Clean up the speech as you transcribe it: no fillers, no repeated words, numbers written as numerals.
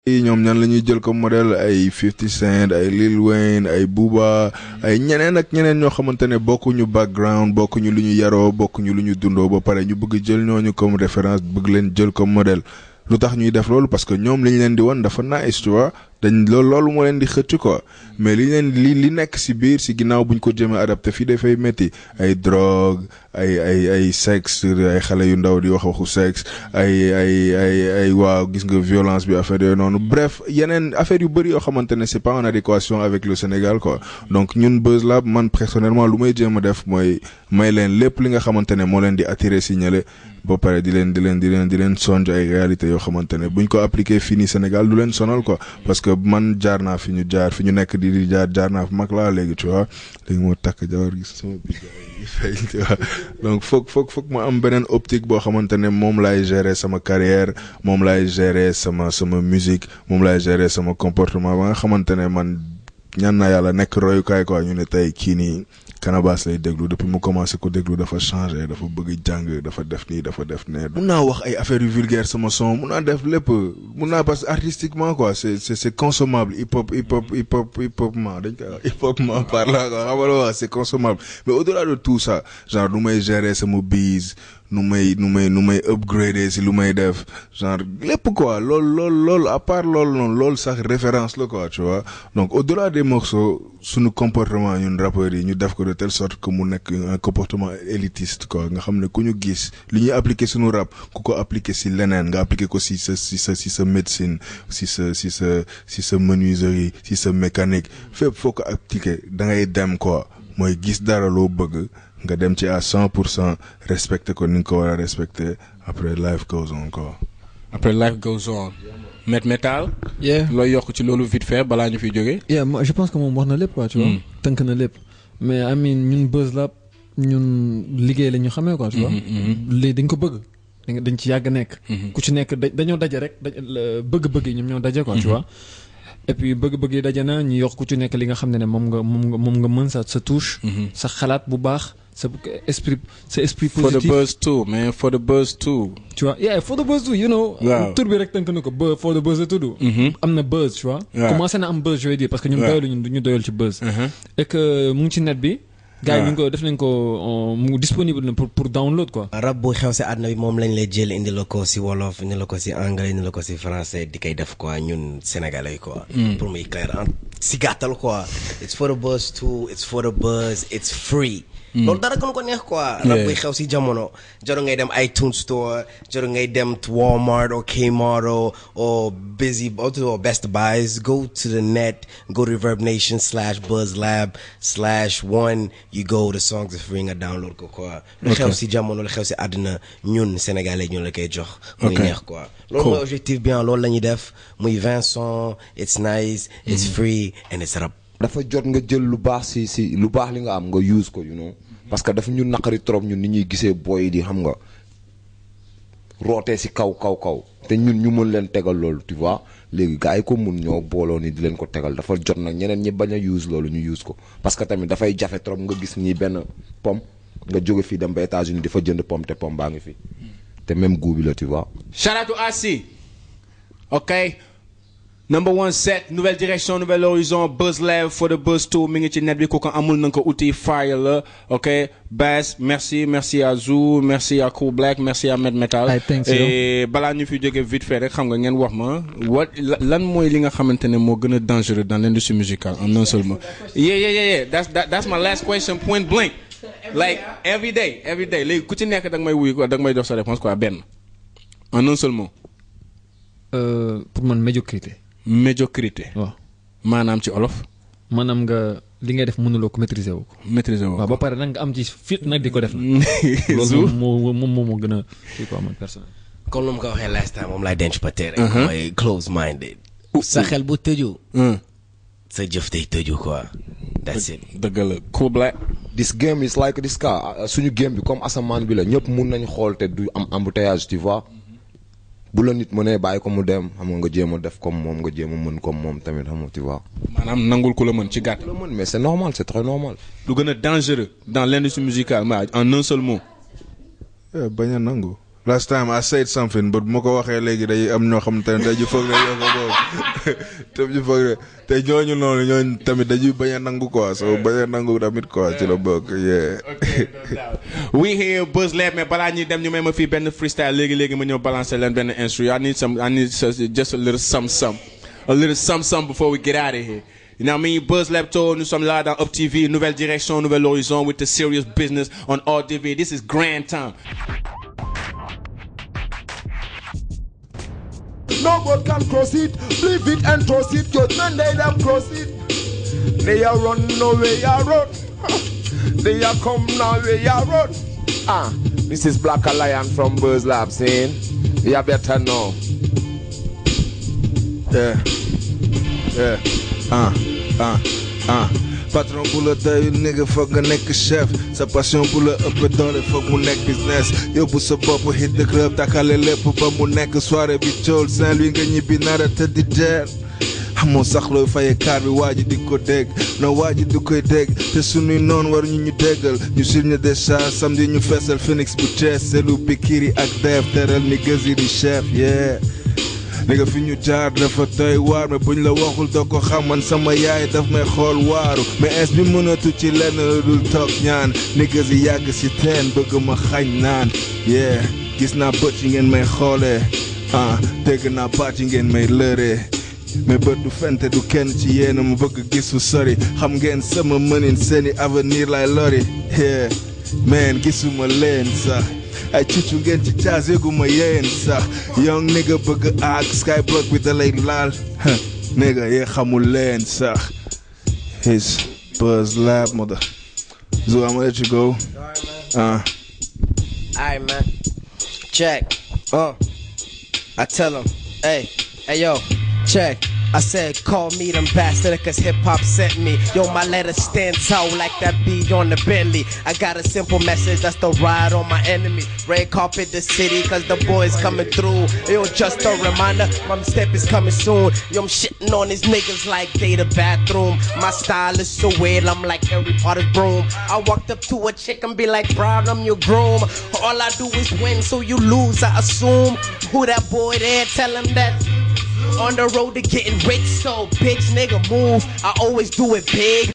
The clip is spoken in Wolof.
ñoom ñan la ñuy jël comme modèle ay 50 Cent ay Lil Wayne ay Booba ay ñeneen ak ñeneen ñoo xamante ne bokkuñu background bokkuñu lu ñu yaroo bokkuñu lu ñu dundoo ba pare ñu bëgg jël ñooñu comme référence bëgg leen jël comme modèle lu tax ñuy def loolu parce que ñoom li ñu leen di wan dafa nice tu vois dañ loolu moo leen di xëcc quoi mais li nekk si biir si ginnaaw buñ ko jëmee adapté fii dafay métti ay drogue ay sexe ay xale yu ndaw di waxu sexe ay waaw gis nga violence bi affaire yooyu noonu bref yeneen affaire yu bëri yoo xamante ne c'est pas en adéquation avec le Sénégal quoi donc ñun Buzz Lab man personnellement lu may jéem a def mooy may leen lépp li nga xamante ne moo leen di attirer si ñële ba pare di leen sonj ay réalités yoo xamante ne buñ ko appliqué fii nii Sénégal du leen sonal quoi parce que man jaar naa fi ñu nekk di jaar naa fi mag laa léegi tu vois léegi moo takk jawar gis sama bi fay tu vois donc foog ma am beneen optique boo xamante ne moom laay gérer sama carrière moom laay gérer sama musique moom laay gérer sama comportement ba nga xamante ne man ñaan naa yàlla nekk royukaay quoi ñu ne tey kii nii Canabasse lay déglu depuis mu commencé ko déglu dafa changé dafa bëgg jàng dafa def nii dafa def ne mun naa wax ay affaires yu vulgaire sama son mun naa def lépp mun naa parce que artistiquement quoi c'est consommable hip hop ma dañ koy wax hip hop ma par là quoi xam nga wax c'est consommable mais au-delà de tout ça genre nu may gérer sama bise nu may upgrader si lu may def genre lépp quoi loolu à part loolu noonu loolu sax référence la quoi tu vois donc au-delà des morceaux suñu comportement ñun rappeurs yi ñu def ko de telle sorte que mu nekk un comportement élitiste quoi nga xam ne ku ñu gis li ñuy appliquer suñu rap ku ko appliquer si leneen nga appliquer ko si sa médecine si sa menuiserie si sa mécanique fépp foo ko appliquer da ngay dem quoi mooy gis dara loo bëgg nga dem ci à 100% respecter ko ni nga ko war a respecter après life goes on quoi. Après life goes on. Metal. looy yokk ci loolu vite fait balaa ñu fiy jógee. moi je pense que moom wax na lépp quoi tu vois. tënk na lépp mais I mean ñun Buzz Lab ñun liggéey la ñu xamee quoi tu vois. léegi dañ ko bëgg. dañ ci yàgg nekk. ku ci nekk dañoo daje rek bëgg-bëgg yi ñoom ñoo daje quoi tu vois. et puis bëgg-bëgg yi daje na ñu yokk ku ci nekk li nga xam ne moom nga mën sa touche. sa xalaat bu baax. sa esprit positif. For the buzz too, man. For the buzz too. Tu vois, for the buzz too, you know. Tur bi rek tënk na ko for the buzz la tudd. am na buzz, tu vois. commencé na am buzz je veux dire parce que ñun ñu doyal ci buzz. et que mu ngi ci net bi. gars yi def nañ ko mu disponible na pour download quoi. rap bu xew si àdduna bi moom lañ lay jël indi la ko si wolof indi la ko si anglais indi la ko si français di koy def quoi ñun sénégalais quoi. pour muy clair si gàttal quoi. it's for the buzz too, it's for the buzz, it's free. loolu dara gën ko neex quoi. rap buy xew si jamono. jarul ngay dem iTunes store jarul ngay dem Walmart or Kmart or Busy or Best Buys. Go to the net, go to Reverb Nation /BuzzLab/1. you go the songs are free nga download ko quoi. lu xew si jamono lu xew si àdduna ñun sénégalais ñun la koy jox. muy neex quoi. loolu mooy objectif bien loolu la ñuy def muy 20 sons it's nice it's free and it's rap. dafa jot nga jël lu baax si lu baax li nga am nga use ko you know parce que dafa ñu naqari trop ñun ni ñuy gisee boy di xam nga rootee si kaw te ñun ñu mën leen tegal loolu tu vois léegi gars yi ko mun ñoo booloo ni di leen ko tegal dafa jot nag ñeneen ñi bañ a use loolu ñu use ko parce que tamit dafay jafe trop nga gis nii benn pomme nga jóge fii dem ba États-Unis di fa jënd pomme te pomme baa ngi fi te même goût bi la tu vois. Shout out to AC. ok. Number one set, nouvelle direction, nouvel horizon, Buzz Lab for the buzz too. Mi ngi ci net bi ku ko amul na ko uti fire la, ok. Bass, merci à Zou, merci à Cool Black, merci à Metal. Et balaa ñu fi jógee vite fait rek xam nga ngeen wax ma lan mooy li nga xamante ne moo gën a dangereux dans l'industrie musicale en un seul mot. Yeah. That's my last question, point blank. Like every day. Léegi ku ci nekk da nga may wuyu quoi, da nga may jox sa réponse quoi benn. En un seul mot. Pour man médiocrité. waaw maanaam ci olof. maanaam nga li ngay def mënuloo ko maîtriser wu ko. waaw ba pare nag nga am ci fit nag di ko def nag. loolu moo gën a kii quoi man personnel. comme lu mu ko waxee last time moom laay denc ba tey rek. mooy close minded. sa xel bu tëju. sa jëf day tëju quoi. that's it. dëgg la Cool Black. this game is like this car suñu game bi comme asamaan bi la ñëpp mun nañ xool te du am embouteillage tu vois. bu la nit mënee bàyyi ko mu dem xam nga jéem a def comme moom nga jéem a mën comme moom tamit xam nga tu vois. maanaam nangul ku la mën ci gàtt. ku la mën mais c'est normal c'est très normal. lu gën a dangereux dans l'industrie musicale en un seul mot. bañ a nangu last time I said something but moo ko waxee léegi day am ñoo xamante ne dañu foog ne yow ko boobu te ñu foog ne te ñooñu noonu ñooñu tamit dañuy bañ a nangu quoi so bañ a nangu tamit quoi ci la bokk yeah. Okay, no doubt. We here Buzz Lab mais balaa ñuy dem ñu may ma fii benn freestyle léegi ma ñëw balancer leen benn instru. I need just a little some before we get out of here. You know what I mean? Buzz Lab Tour, nous sommes là dans Up TV, Nouvelle Direction, Nouvel Horizon with the serious business on RTV. This is grand time. No one can cross it, believe it and trust it. Judgment they them cross it. They are run no way are run. They are come now way are run. This is Black Alliance from Buzz Lab saying, you better know. Patron pour le taille, nigga, foog nga nekk chef. Sa passion pour le ëpp doole foog mu nekk business. Yóbbu sa bopp hit the club, takale lépp ba mu nekk soirée bi cool. Saint-Louis nga ñibbi nara tëddi jeer. Amoo sax looy faye kaar bi waa ji di ko dégg. No waa ji du koy dégg. Te sunuy noon war ñu déggal. Ñu signé déjà samedi ñu feesal Phoenix bu Thiès. Selu Bikiri ak Dev teral ni gëzi di chef, yeah. Nigga fi ñu jaar dafa doy waar mais buñ la waxul doo ko xam man sama yaay daf may xool waaru mais es bi mënatu ci lenn la dul toog ñaan nigga si yàgg si teen bëgg ma xañ naan yeah gis naa bët yi ngeen may xoolee dégg naa baat yi ngeen may lëree mais bët du fente du kenn ci yéen mu bëgg gis fu sori xam ngeen sama mënin seeni avenir lay lori yeah man gisuma leen sax ay cucu ngeen ci caas yëguma yéen sax young nigga bëgg ak skyblock bi da lay laal nigga yee xamul leen sax his Buzz Lab mother Zoo I'ma let you go Alright man, check. I tell him, hey yo, check. I said, call me the ambassador cause hip-hop sent me. Yo, my letter stands out like that beat on the Bentley. I got a simple message, that's the ride on my enemy. Red carpet the city cause the boys coming through. Yo, just a reminder, my step is coming soon. Yo, I'm shitting on these niggas like they the bathroom. My style is so weird, I'm like Harry Potter's broom. I walked up to a chick and be like, bro, I'm your groom. All I do is win, so you lose, I assume. Who that boy there, tell him that on the road to getting rich, so bitch nigga move. I always do it big.